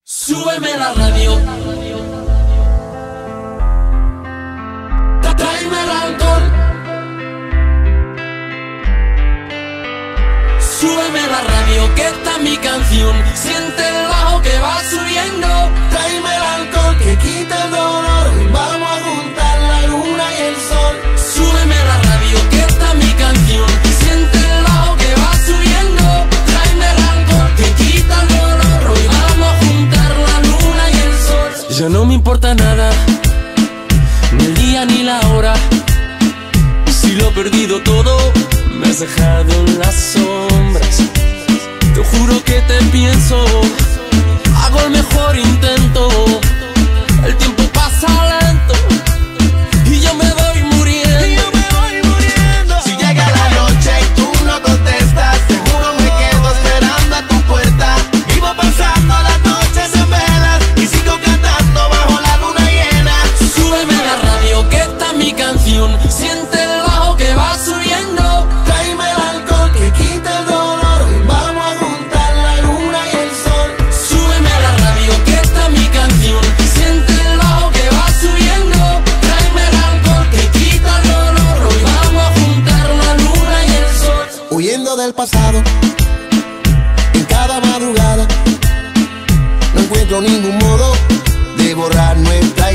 Súbeme la radio, tráeme el alcohol. Súbeme la radio, que esta es mi canción. Siente el bajo que va subiendo. Tráeme el alcohol que quita el dolor. Vamos a juntar la luna y el sol. Súbeme la radio, que esta es mi canción. Siente el bajo que va subiendo. Tráeme el alcohol que quita el dolor. Hoy vamos a juntar la luna y el sol. Ya no me importa nada, ni el día ni la hora. Si lo he perdido todo, me has dejado en las sombras. Te juro que te pienso, hago el mejor intento. El tiempo pasa lento y yo me voy muriendo. Si llega la noche y tú no contestas, seguro me quedo esperando a tu puerta. Vivo pasando las noches en velas y sigo cantando bajo la luna llena. Súbeme la radio, que esta es mi canción. Siente el bajo que va subiendo. Tráeme el alcohol que quita el dolor. Vamos a juntar la luna y el sol. Súbeme la radio, que esta es mi canción. Siente el bajo que va subiendo. Tráeme el alcohol que quita el dolor. Hoy vamos a juntar la luna y el sol. Huyendo del pasado, en cada madrugada, no encuentro ningún modo de borrar nuestra